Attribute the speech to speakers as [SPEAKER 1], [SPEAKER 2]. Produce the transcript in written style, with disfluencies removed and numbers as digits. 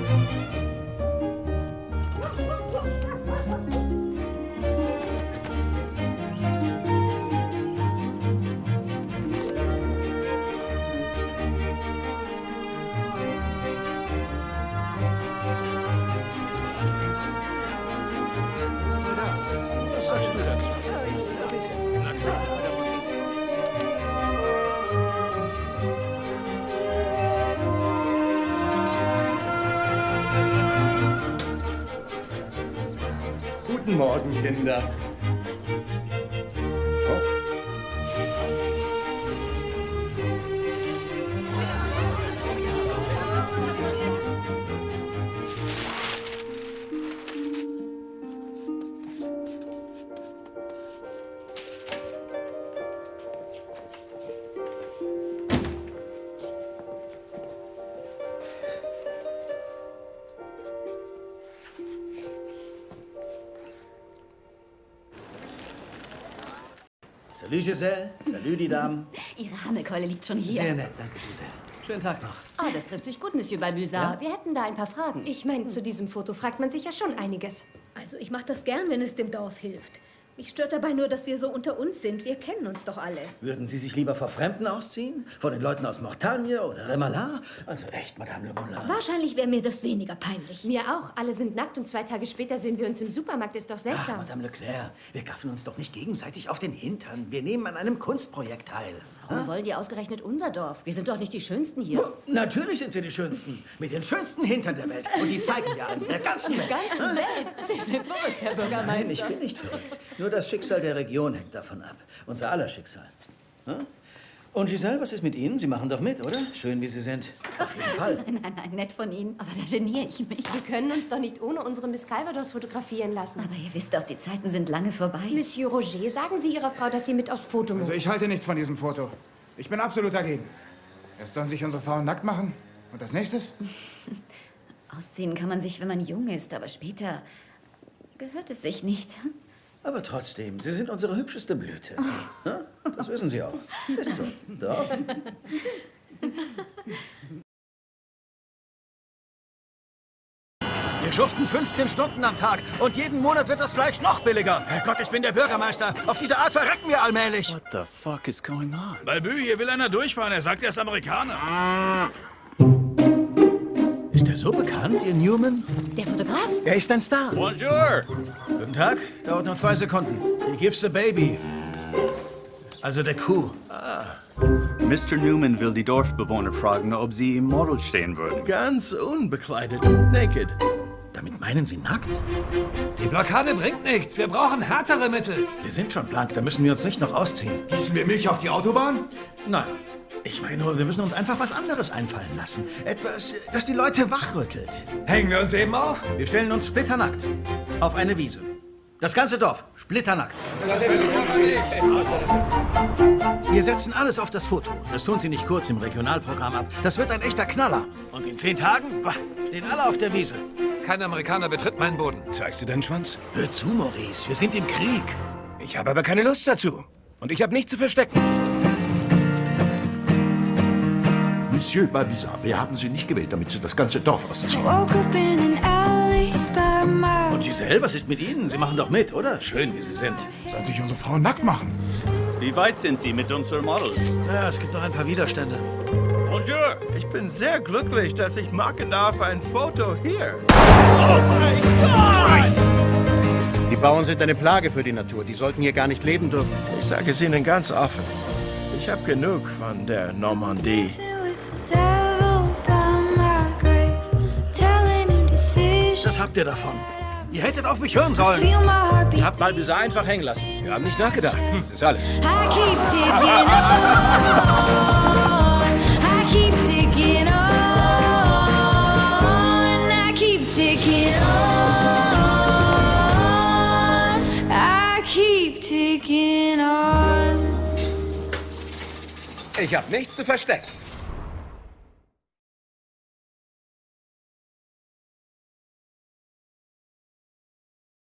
[SPEAKER 1] Guten Morgen, Kinder.
[SPEAKER 2] Salut, Giselle. Salut, die Damen.
[SPEAKER 3] Ihre Hammelkeule liegt schon hier.
[SPEAKER 2] Sehr nett, danke, Giselle. Schönen Tag noch.
[SPEAKER 3] Oh, das trifft sich gut, Monsieur Balbuzard.
[SPEAKER 2] Ja?
[SPEAKER 3] Wir hätten da ein paar Fragen.
[SPEAKER 4] Ich meine, zu diesem Foto fragt man sich ja schon einiges. Also ich mache das gern, wenn es dem Dorf hilft. Mich stört dabei nur, dass wir so unter uns sind. Wir kennen uns doch alle.
[SPEAKER 2] Würden Sie sich lieber vor Fremden ausziehen? Vor den Leuten aus Mortagne oder Remalard? Also echt, Madame Le Moulin.
[SPEAKER 4] Wahrscheinlich wäre mir das weniger peinlich.
[SPEAKER 3] Mir auch. Alle sind nackt und 2 Tage später sehen wir uns im Supermarkt. Ist doch
[SPEAKER 2] Ach,
[SPEAKER 3] seltsam.
[SPEAKER 2] Madame Leclerc, wir gaffen uns doch nicht gegenseitig auf den Hintern. Wir nehmen an einem Kunstprojekt teil.
[SPEAKER 3] Warum wollen die ausgerechnet unser Dorf? Wir sind doch nicht die Schönsten hier.
[SPEAKER 2] Oh, natürlich sind wir die Schönsten. Mit den schönsten Hintern der Welt. Und die zeigen wir an der ganzen Welt.
[SPEAKER 3] Der ganzen Welt. Sie sind verrückt, Herr Bürgermeister.
[SPEAKER 2] Nein, ich bin nicht verrückt. Nur das Schicksal der Region hängt davon ab. Unser aller Schicksal. Hm? Und Giselle, was ist mit Ihnen? Sie machen doch mit, oder? Schön, wie Sie sind. Auf jeden Fall.
[SPEAKER 3] Nein, nett von Ihnen. Aber da geniere ich mich. Wir können uns doch nicht ohne unsere Miss Calvados fotografieren lassen.
[SPEAKER 5] Aber ihr wisst doch, die Zeiten sind lange vorbei.
[SPEAKER 3] Monsieur Roger, sagen Sie Ihrer Frau, dass sie mit aufs Foto muss.
[SPEAKER 6] Also ich halte nichts von diesem Foto. Ich bin absolut dagegen. Erst sollen sich unsere Frauen nackt machen. Und als nächstes?
[SPEAKER 5] Ausziehen kann man sich, wenn man jung ist, aber später gehört es sich nicht.
[SPEAKER 2] Aber trotzdem, Sie sind unsere hübscheste Blüte. Ja? Das wissen Sie auch. Ist so. Doch. Wir schuften 15 Stunden am Tag und jeden Monat wird das Fleisch noch billiger. Herrgott, ich bin der Bürgermeister. Auf diese Art verrecken wir allmählich.
[SPEAKER 7] What the fuck is going on?
[SPEAKER 8] Balbü, hier will einer durchfahren. Er sagt, er ist Amerikaner.
[SPEAKER 2] Ist er so bekannt, Ihr Newman?
[SPEAKER 3] Der Fotograf?
[SPEAKER 2] Er ist ein Star.
[SPEAKER 8] Bonjour.
[SPEAKER 2] Guten Tag. Dauert nur 2 Sekunden. He gives the baby. Also der Kuh.
[SPEAKER 7] Mr. Newman will die Dorfbewohner fragen, ob sie im Model stehen würden.
[SPEAKER 1] Ganz unbekleidet. Naked.
[SPEAKER 2] Damit meinen Sie nackt?
[SPEAKER 9] Die Blockade bringt nichts. Wir brauchen härtere Mittel.
[SPEAKER 2] Wir sind schon blank, da müssen wir uns nicht noch ausziehen.
[SPEAKER 6] Gießen wir Milch auf die Autobahn?
[SPEAKER 2] Nein. Ich meine nur, wir müssen uns einfach was anderes einfallen lassen. Etwas, das die Leute wachrüttelt.
[SPEAKER 9] Hängen wir uns eben auf?
[SPEAKER 2] Wir stellen uns splitternackt auf eine Wiese. Das ganze Dorf, splitternackt. Wir setzen alles auf das Foto. Das tun Sie nicht kurz im Regionalprogramm ab. Das wird ein echter Knaller. Und in 10 Tagen, stehen alle auf der Wiese.
[SPEAKER 9] Kein Amerikaner betritt meinen Boden.
[SPEAKER 8] Zeigst du deinen Schwanz?
[SPEAKER 2] Hör zu, Maurice, wir sind im Krieg.
[SPEAKER 8] Ich habe aber keine Lust dazu. Und ich habe nichts zu verstecken.
[SPEAKER 1] Monsieur Balbuzard, wir haben Sie nicht gewählt, damit Sie das ganze Dorf ausziehen.
[SPEAKER 2] Und Giselle, was ist mit Ihnen? Sie machen doch mit, oder? Schön, wie Sie sind.
[SPEAKER 6] Sollen sich unsere Frauen nackt machen?
[SPEAKER 7] Wie weit sind Sie mit unseren Models?
[SPEAKER 2] Ja, es gibt noch ein paar Widerstände.
[SPEAKER 8] Bonjour.
[SPEAKER 1] Ich bin sehr glücklich, dass ich machen darf ein Foto hier.
[SPEAKER 2] Die Bauern sind eine Plage für die Natur. Die sollten hier gar nicht leben dürfen.
[SPEAKER 1] Ich sage es Ihnen ganz offen. Ich habe genug von der Normandie.
[SPEAKER 2] Das habt ihr davon. Ihr hättet auf mich hören sollen. Ihr habt Balbuzard einfach hängen lassen.
[SPEAKER 8] Wir haben nicht nachgedacht. Das ist alles. Ich habe nichts zu verstecken.